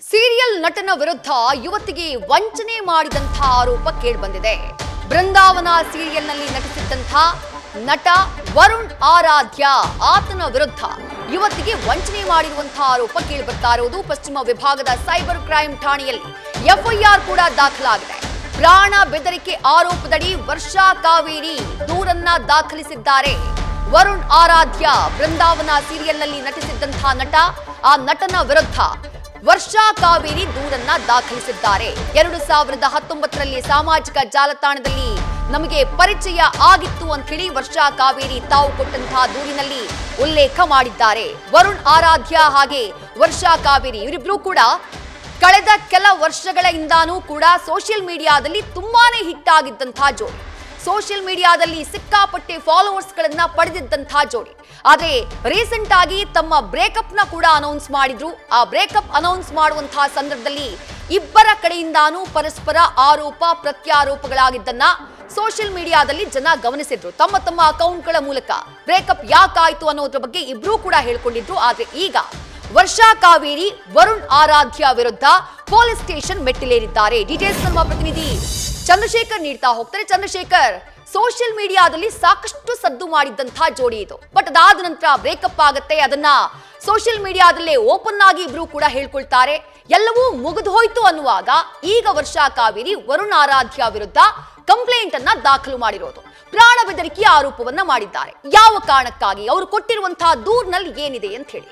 Serial ನಟನ ವಿರುದ್ಧ ಯುವತಿಗೆ ವಂಚನೆ ಮಾಡಿದಂತ ಆರೋಪ ಕೇಳಿಬಂದಿದೆ. ಬೃಂದಾವನ ಸೀರಿಯಲ್ನಲ್ಲಿ ನಟಿಸಿದ್ದಂತ ನಟ ವರುಣ್ ಆರಾಧ್ಯ ಆತನ ವಿರುದ್ಧ ಯುವತಿಗೆ ವಂಚನೆ ಮಾಡಿರುವಂತಹ ಆರೋಪ ಕೇಳಿಬರ್ತಾ ಇರುವುದು. ಪಶ್ಚಿಮ ವಿಭಾಗದ ಸೈಬರ್ ಕ್ರೈಮ್ ಠಾಣೆಯಲ್ಲಿ ಎಫ್ಐಆರ್ ಕೂಡ ದಾಖಲಾಗಿದೆ. ಪ್ರಾಣ ಬೆದರಿಕೆ ಆರೋಪದಡಿ ವರ್ಷಾ ಕಾವೇರಿ ದೂರನ್ನ ದಾಖಲಿಸಿದ್ದಾರೆ. ವರುಣ್ ಆರಾಧ್ಯ ಬೃಂದಾವನ ಸೀರಿಯಲ್ನಲ್ಲಿ ನಟಿಸಿದ್ದಂತಹ ನಟ, ಆ ನಟನ ವಿರುದ್ಧ ವರ್ಷಾ ಕಾವೇರಿ ದೂರನ್ನ ದಾಖಲಿಸಿದ್ದಾರೆ. 2019ರಲ್ಲಿ ಸಾಮಾಜಿಕ ಜಾಲತಾಣದಲ್ಲಿ ನಮಗೆ ಪರಿಚಯ ಆಗಿತ್ತು ಅಂತ ಹೇಳಿ ವರ್ಷಾ ಕಾವೇರಿ ತಾವು ಕೊಟ್ಟಂತಹ ದೂರಿನಲ್ಲಿ ಉಲ್ಲೇಖ ಮಾಡಿದ್ದಾರೆ. ವರುಣ್ ಆರಾಧ್ಯ ಹಾಗೆ ವರ್ಷಾ ಕಾವೇರಿ ಇವರಿಬ್ರು ಕೂಡ ಕಳೆದ ಕೆಲ ವರ್ಷಗಳಿಂದಾನೂ ಕೂಡ ಸೋಷಿಯಲ್ ಮೀಡಿಯಾದಲ್ಲಿ ತುಂಬಾನೇ ಹಿಟ್ ಆಗಿದ್ದಂತಹ ಜೋಡಿ. ಸೋಷಿಯಲ್ ಮೀಡಿಯಾದಲ್ಲಿ ಸಿಕ್ಕಾಪಟ್ಟೆ ಫಾಲೋವರ್ಸ್ ಗಳನ್ನ ಪಡೆದಿದ್ದಂತಹ ಜೋಡಿ. ಆದ್ರೆ ರೀಸೆಂಟ್ ಆಗಿ ತಮ್ಮ ಬ್ರೇಕಪ್ ನ ಕೂಡ ಅನೌನ್ಸ್ ಮಾಡಿದ್ರು. ಆ ಬ್ರೇಕಪ್ ಅನೌನ್ಸ್ ಮಾಡುವಂತಹ ಸಂದರ್ಭದಲ್ಲಿ ಇಬ್ಬರ ಕಡೆಯಿಂದಾನೂ ಪರಸ್ಪರ ಆರೋಪ ಪ್ರತ್ಯಾರೋಪಗಳಾಗಿದ್ದನ್ನ ಸೋಷಿಯಲ್ ಮೀಡಿಯಾದಲ್ಲಿ ಜನ ಗಮನಿಸಿದ್ರು. ತಮ್ಮ ತಮ್ಮ ಅಕೌಂಟ್ಗಳ ಮೂಲಕ ಬ್ರೇಕಪ್ ಯಾಕಾಯ್ತು ಅನ್ನೋದ್ರ ಬಗ್ಗೆ ಇಬ್ರು ಕೂಡ ಹೇಳ್ಕೊಂಡಿದ್ರು. ಆದ್ರೆ ಈಗ ವರ್ಷಾ ಕಾವೇರಿ ವರುಣ್ ಆರಾಧ್ಯ ವಿರುದ್ಧ ಪೊಲೀಸ್ ಸ್ಟೇಷನ್ ಮೆಟ್ಟಿಲೇರಿದ್ದಾರೆ. ಡೀಟೇಲ್ಸ್ ನಮ್ಮ ಪ್ರತಿನಿಧಿ ಚಂದ್ರಶೇಖರ್ ನೀಡ್ತಾ ಹೋಗ್ತಾರೆ. ಚಂದ್ರಶೇಖರ್, ಸೋಷಿಯಲ್ ಮೀಡಿಯಾದಲ್ಲಿ ಸಾಕಷ್ಟು ಸದ್ದು ಮಾಡಿದ್ದಂತಹ ಜೋಡಿ ಇದು. ಬಟ್ ಅದಾದ ನಂತರ ಬ್ರೇಕಪ್ ಆಗುತ್ತೆ, ಅದನ್ನ ಸೋಷಿಯಲ್ ಮೀಡಿಯಾದಲ್ಲೇ ಓಪನ್ ಆಗಿ ಇಬ್ರು ಕೂಡ ಹೇಳ್ಕೊಳ್ತಾರೆ. ಎಲ್ಲವೂ ಮುಗಿದು ಹೋಯ್ತು ಅನ್ನುವಾಗ ಈಗ ವರ್ಷಾ ಕಾವೇರಿ ವರುಣ್ ಆರಾಧ್ಯ ವಿರುದ್ಧ ಕಂಪ್ಲೇಂಟ್ ಅನ್ನ ದಾಖಲು ಮಾಡಿರೋದು. ಪ್ರಾಣ ಬೆದರಿಕೆ ಆರೋಪವನ್ನ ಮಾಡಿದ್ದಾರೆ. ಯಾವ ಕಾರಣಕ್ಕಾಗಿ, ಅವರು ಕೊಟ್ಟಿರುವಂತಹ ದೂರಿನಲ್ಲಿ ಏನಿದೆ ಅಂತ ಹೇಳಿ.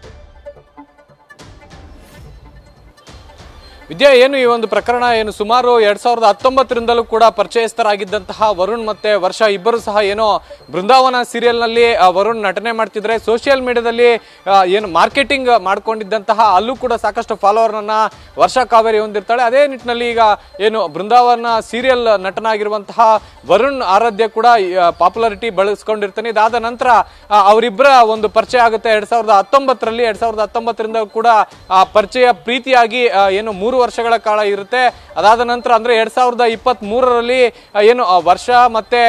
ವಿದ್ಯಾ, ಏನು ಈ ಒಂದು ಪ್ರಕರಣ ಏನು ಸುಮಾರು 2019ರಿಂದಲೂ ಕೂಡ ಪರಿಚಯಸ್ಥರಾಗಿದ್ದಂತಹ ವರುಣ್ ಮತ್ತೆ ವರ್ಷ ಇಬ್ಬರು ಸಹ ಏನೋ ಬೃಂದಾವನ ಸೀರಿಯಲ್ನಲ್ಲಿ ವರುಣ್ ನಟನೆ ಮಾಡ್ತಿದ್ರೆ ಸೋಷಿಯಲ್ ಮೀಡಿಯಾದಲ್ಲಿ ಏನು ಮಾರ್ಕೆಟಿಂಗ್ ಮಾಡ್ಕೊಂಡಿದ್ದಂತಹ ಅಲ್ಲೂ ಕೂಡ ಸಾಕಷ್ಟು ಫಾಲೋವರ್ನ ವರ್ಷಾ ಕಾವೇರಿ ಹೊಂದಿರ್ತಾಳೆ. ಅದೇ ನಿಟ್ಟಿನಲ್ಲಿ ಈಗ ಏನು ಬೃಂದಾವನ ಸೀರಿಯಲ್ ನಟನಾಗಿರುವಂತಹ ವರುಣ್ ಆರಾಧ್ಯ ಕೂಡ ಪಾಪ್ಯುಲಾರಿಟಿ ಬಳಸ್ಕೊಂಡಿರ್ತಾನೆ. ಇದಾದ ನಂತರ ಅವರಿಬ್ಬರ ಒಂದು ಪರಿಚಯ ಆಗುತ್ತೆ 2019ರಲ್ಲಿ. 2019ರಿಂದ ಕೂಡ ಪರಿಚಯ ಪ್ರೀತಿಯಾಗಿ ಏನು 3 ವರ್ಷಗಳ ಕಾಲ ಇರುತ್ತೆ. ಅದಾದ ನಂತರ ಅಂದ್ರೆ 2023ರಲ್ಲಿ ಏನು ವರ್ಷ ಮತ್ತೆ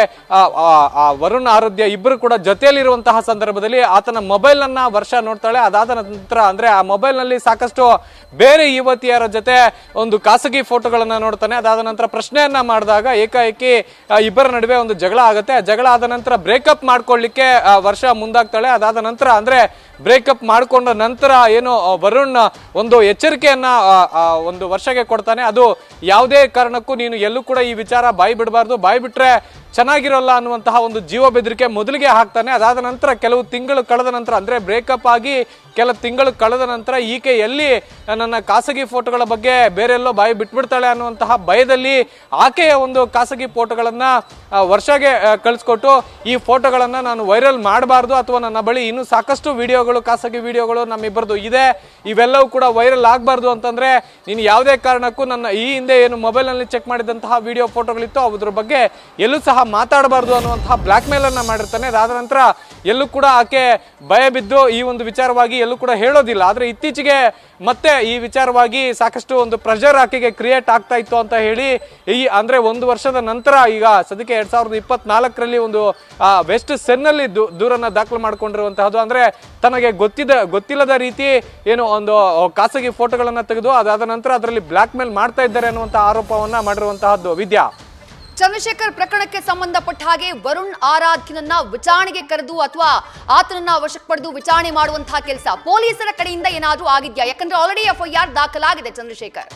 ವರುಣ್ ಆರಾಧ್ಯ ಇಬ್ಬರು ಕೂಡ ಜೊತೆಯಲ್ಲಿರುವಂತಹ ಸಂದರ್ಭದಲ್ಲಿ ಆತನ ಮೊಬೈಲ್ ಅನ್ನ ವರ್ಷ ನೋಡ್ತಾಳೆ. ಅದಾದ ನಂತರ ಅಂದ್ರೆ ಆ ಮೊಬೈಲ್ ನಲ್ಲಿ ಸಾಕಷ್ಟು ಬೇರೆ ಯುವತಿಯರ ಜೊತೆ ಒಂದು ಖಾಸಗಿ ಫೋಟೋಗಳನ್ನ ನೋಡ್ತಾನೆ. ಅದಾದ ನಂತರ ಪ್ರಶ್ನೆಯನ್ನ ಮಾಡಿದಾಗ ಏಕಾಏಕಿ ಇಬ್ಬರ ನಡುವೆ ಒಂದು ಜಗಳ ಆಗುತ್ತೆ. ಜಗಳ ಆದ ನಂತರ ಬ್ರೇಕಪ್ ಮಾಡ್ಕೊಳ್ಳಿಕ್ಕೆ ವರ್ಷ ಮುಂದಾಗ್ತಾಳೆ. ಅದಾದ ನಂತರ ಅಂದ್ರೆ ಬ್ರೇಕಪ್ ಮಾಡ್ಕೊಂಡ ನಂತರ ಏನು ವರುಣ್ ಒಂದು ಎಚ್ಚರಿಕೆಯನ್ನ ಒಂದು ವರ್ಷಕ್ಕೆ ಕೊಡ್ತಾನೆ. ಅದು ಯಾವುದೇ ಕಾರಣಕ್ಕೂ ನೀನು ಎಲ್ಲೂ ಕೂಡ ಈ ವಿಚಾರ ಬಾಯಿ ಬಿಡಬಾರ್ದು, ಬಾಯಿ ಬಿಟ್ರೆ ಚೆನ್ನಾಗಿರೋಲ್ಲ ಅನ್ನುವಂತಹ ಒಂದು ಜೀವ ಬೆದರಿಕೆ ಮೊದಲಿಗೆ ಹಾಕ್ತಾನೆ. ಅದಾದ ನಂತರ ಕೆಲವು ತಿಂಗಳು ಕಳೆದ ನಂತರ ಅಂದ್ರೆ ಬ್ರೇಕಪ್ ಆಗಿ ಕೆಲ ತಿಂಗಳು ಕಳೆದ ನಂತರ ಈಕೆ ಎಲ್ಲಿ ನನ್ನ ಖಾಸಗಿ ಫೋಟೋಗಳ ಬಗ್ಗೆ ಬೇರೆಲ್ಲೋ ಬಾಯಿ ಬಿಟ್ಬಿಡ್ತಾಳೆ ಅನ್ನುವಂತಹ ಭಯದಲ್ಲಿ ಆಕೆಯ ಒಂದು ಖಾಸಗಿ ಫೋಟೋಗಳನ್ನ ವರ್ಷಗೆ ಕಳಿಸ್ಕೊಟ್ಟು ಈ ಫೋಟೋಗಳನ್ನ ನಾನು ವೈರಲ್ ಮಾಡಬಾರ್ದು ಅಥವಾ ನನ್ನ ಬಳಿ ಇನ್ನೂ ಸಾಕಷ್ಟು ವಿಡಿಯೋಗಳು ಖಾಸಗಿ ವಿಡಿಯೋಗಳು ನಮ್ಮಿಬ್ಬರದು ಇದೆ, ಇವೆಲ್ಲವೂ ಕೂಡ ವೈರಲ್ ಆಗಬಾರ್ದು ಅಂತಂದ್ರೆ ನೀನು ಯಾವುದೇ ಕಾರಣಕ್ಕೂ ನನ್ನ ಈ ಹಿಂದೆ ಏನು ಮೊಬೈಲ್ನಲ್ಲಿ ಚೆಕ್ ಮಾಡಿದಂತಹ ವಿಡಿಯೋ ಫೋಟೋಗಳಿತ್ತು ಅದ್ರ ಬಗ್ಗೆ ಎಲ್ಲೂ ಸಹ ಮಾತಾಡಬಾರ್ದು ಅನ್ನುವಂತಹ ಬ್ಲಾಕ್ ಮೇಲ್ ಅನ್ನ ಮಾಡಿರ್ತಾನೆ. ಅದಾದ ನಂತರ ಎಲ್ಲೂ ಕೂಡ ಆಕೆ ಭಯ ಬಿದ್ದು ಈ ಒಂದು ವಿಚಾರವಾಗಿ ಎಲ್ಲೂ ಕೂಡ ಹೇಳೋದಿಲ್ಲ. ಆದ್ರೆ ಇತ್ತೀಚೆಗೆ ಮತ್ತೆ ಈ ವಿಚಾರವಾಗಿ ಸಾಕಷ್ಟು ಒಂದು ಪ್ರೆಷರ್ ಆಕೆಗೆ ಕ್ರಿಯೇಟ್ ಆಗ್ತಾ ಇತ್ತು ಅಂತ ಹೇಳಿ ಈ ಅಂದ್ರೆ 1 ವರ್ಷದ ನಂತರ ಈಗ ಸದ್ಯಕ್ಕೆ 2024ರಲ್ಲಿ ಒಂದು ವೆಸ್ಟ್ ಸೆನ್ನಲ್ಲಿ ದೂರನ್ನ ದಾಖಲು ಮಾಡ್ಕೊಂಡಿರುವಂತಹದ್ದು. ಅಂದ್ರೆ ತನಗೆ ಗೊತ್ತಿಲ್ಲದ ರೀತಿ ಏನು ಒಂದು ಖಾಸಗಿ ಫೋಟೋಗಳನ್ನ ತೆಗೆದು ಅದಾದ ನಂತರ ಅದರಲ್ಲಿ ಬ್ಲಾಕ್ ಮೇಲ್ ಮಾಡ್ತಾ ಇದ್ದಾರೆ ಅನ್ನುವಂತಹ ಆರೋಪವನ್ನ ಮಾಡಿರುವಂತಹದ್ದು. ವಿದ್ಯಾ, ಚಂದ್ರಶೇಖರ್, ಪ್ರಕರಣಕ್ಕೆ ಸಂಬಂಧಪಟ್ಟ ಹಾಗೆ ವರುಣ್ ಆರಾಧ್ಯನನ್ನ ವಿಚಾರಣೆಗೆ ಕರೆದು ಅಥವಾ ಆತನನ್ನ ವಶಕ್ಕೆ ಪಡೆದು ವಿಚಾರಣೆ ಮಾಡುವಂತಹ ಕೆಲಸ ಪೊಲೀಸರ ಕಡೆಯಿಂದ ಏನಾದ್ರೂ ಆಗಿದ್ಯಾ? ಯಾಕಂದ್ರೆ ಆಲ್ರೆಡಿ ಎಫ್ಐಆರ್ ದಾಖಲಾಗಿದೆ. ಚಂದ್ರಶೇಖರ್,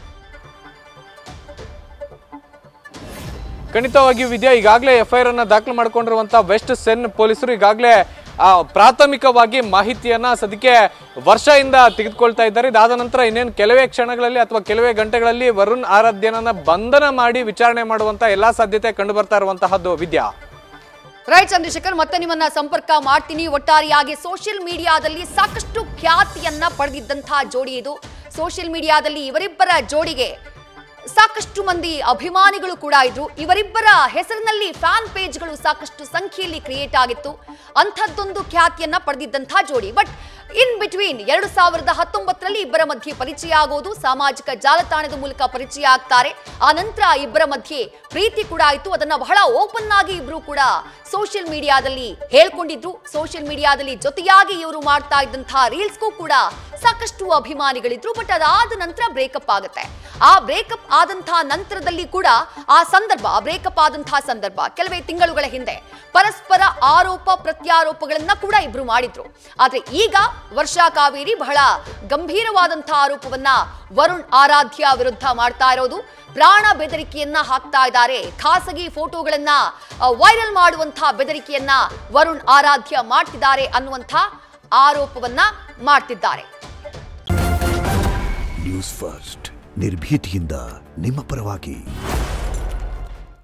ಖಂಡಿತವಾಗಿಯೂ ವಿದ್ಯಾ, ಈಗಾಗಲೇ ಎಫ್ಐಆರ್ ಅನ್ನ ದಾಖಲು ಮಾಡಿಕೊಂಡಿರುವಂತಹ ವೆಸ್ಟ್ ಸೆನ್ ಪೊಲೀಸರು ಈಗಾಗಲೇ ಪ್ರಾಥಮಿಕವಾಗಿ ಮಾಹಿತಿಯನ್ನ ಸದ್ಯಕ್ಕೆ ವರ್ಷದಿಂದ ತೆಗೆದುಕೊಳ್ತಾ ಇದ್ದಾರೆ. ಇದಾದ ನಂತರ ಇನ್ನೇನು ಕೆಲವೇ ಕ್ಷಣಗಳಲ್ಲಿ ಅಥವಾ ಕೆಲವೇ ಗಂಟೆಗಳಲ್ಲಿ ವರುಣ್ ಆರಾಧ್ಯನನ್ನ ಬಂಧನ ಮಾಡಿ ವಿಚಾರಣೆ ಮಾಡುವಂತ ಎಲ್ಲಾ ಸಾಧ್ಯತೆ ಕಂಡು ಬರ್ತಾ ಇರುವಂತಹದ್ದು. ವಿದ್ಯಾ, ರೈಟ್ ಚಂದ್ರಶೇಖರ್, ಮತ್ತೆ ನಿಮ್ಮನ್ನ ಸಂಪರ್ಕ ಮಾಡ್ತೀನಿ. ಒಟ್ಟಾರೆಯಾಗಿ ಸೋಷಿಯಲ್ ಮೀಡಿಯಾದಲ್ಲಿ ಸಾಕಷ್ಟು ಖ್ಯಾತಿಯನ್ನ ಪಡೆದಿದ್ದಂತಹ ಜೋಡಿ ಇದು. ಸೋಷಿಯಲ್ ಮೀಡಿಯಾದಲ್ಲಿ ಇವರಿಬ್ಬರ ಜೋಡಿಗೆ ಸಾಕಷ್ಟು ಮಂದಿ ಅಭಿಮಾನಿಗಳು ಕೂಡ ಇದ್ರು. ಇವರಿಬ್ಬರ ಹೆಸರಿನಲ್ಲಿ ಫ್ಯಾನ್ ಪೇಜ್ಗಳು ಸಾಕಷ್ಟು ಸಂಖ್ಯೆಯಲ್ಲಿ ಕ್ರಿಯೇಟ್ ಆಗಿತ್ತು. ಅಂಥದ್ದೊಂದು ಖ್ಯಾತಿಯನ್ನ ಪಡೆದಿದ್ದಂತಹ ಜೋಡಿ. ಬಟ್ ಇನ್ ಬಿಟ್ವೀನ್ 2019ರಲ್ಲಿ ಇಬ್ಬರ ಮಧ್ಯೆ ಪರಿಚಯ ಆಗೋದು, ಸಾಮಾಜಿಕ ಜಾಲತಾಣದ ಮೂಲಕ ಪರಿಚಯ ಆಗ್ತಾರೆ. ಆ ನಂತರ ಇಬ್ಬರ ಮಧ್ಯೆ ಪ್ರೀತಿ ಕೂಡ ಆಯಿತು. ಅದನ್ನ ಬಹಳ ಓಪನ್ ಆಗಿ ಇಬ್ರು ಕೂಡ ಸೋಷಿಯಲ್ ಮೀಡಿಯಾದಲ್ಲಿ ಹೇಳ್ಕೊಂಡಿದ್ರು. ಸೋಷಿಯಲ್ ಮೀಡಿಯಾದಲ್ಲಿ ಜೊತೆಯಾಗಿ ಇವರು ಮಾಡ್ತಾ ಇದ್ದಂತಹ ರೀಲ್ಸ್ಗೂ ಕೂಡ ಸಾಕಷ್ಟು ಅಭಿಮಾನಿಗಳಿದ್ರು. ಬಟ್ ಅದಾದ ನಂತರ ಬ್ರೇಕಪ್ ಆಗುತ್ತೆ. ಆ ಬ್ರೇಕಪ್ ಆದಂತಹ ನಂತರದಲ್ಲಿ ಕೂಡ ಆ ಸಂದರ್ಭ, ಬ್ರೇಕಪ್ ಆದಂತಹ ಸಂದರ್ಭ ಕೆಲವೇ ತಿಂಗಳುಗಳ ಹಿಂದೆ ಪರಸ್ಪರ ಆರೋಪ ಪ್ರತ್ಯಾರೋಪಗಳನ್ನ ಕೂಡ ಇಬ್ರು ಮಾಡಿದ್ರು. ಆದ್ರೆ ಈಗ ವರ್ಷಾ ಕಾವೇರಿ ಬಹಳ ಗಂಭೀರವಾದಂತಹ ಆರೋಪವನ್ನ ವರುಣ್ ಆರಾಧ್ಯ ವಿರುದ್ಧ ಮಾಡ್ತಾ ಇರೋದು. ಪ್ರಾಣ ಬೆದರಿಕೆಯನ್ನ ಹಾಕ್ತಾ ಇದ್ದಾರೆ. ಖಾಸಗಿ ಫೋಟೋಗಳನ್ನ ವೈರಲ್ ಮಾಡುವಂತಹ ಬೆದರಿಕೆಯನ್ನ ವರುಣ್ ಆರಾಧ್ಯ ಮಾಡ್ತಿದ್ದಾರೆ ಅನ್ನುವಂಥ ಆರೋಪವನ್ನ ಮಾಡ್ತಿದ್ದಾರೆ. ನ್ಯೂಸ್ ಫಸ್ಟ್ ನಿರ್ಭೀತಿಯಿಂದ ನಿಮ್ಮ ಪರವಾಗಿ.